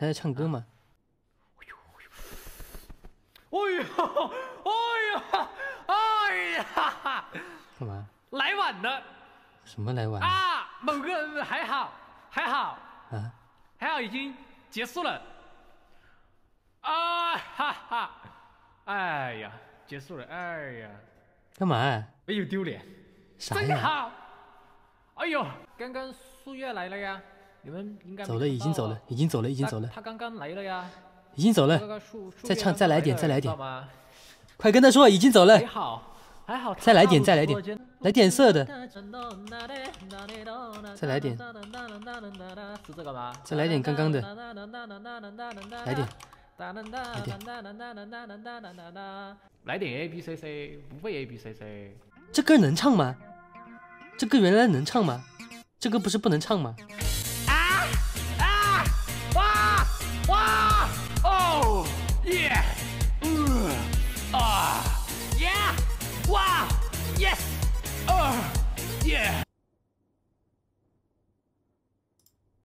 他在唱歌吗？ 哎呀，哎呀！ 干嘛？ 来晚了。 什么来晚啊？某个人还好啊？ 还好已经结束了。啊哈哈！哎呀，结束了。哎呀， 干嘛？哎呦，丢脸！ 啥呀？ 真好。哎呦，刚刚苏月来了呀，你们应该走了，已经走了，已经走了，已经走了。 他刚刚来了呀， 已经走了。再唱，再来点，再来点。快跟他说，已经走了。 还好。 再来点，再来点，来点色的。再来点。 是这个吗？ 再来点刚刚的。来点。 来点 A B C C， 不会 A B C C。 这歌能唱吗？这歌原来能唱吗？这歌不是不能唱吗？ 哇！哦耶！哇！Yes！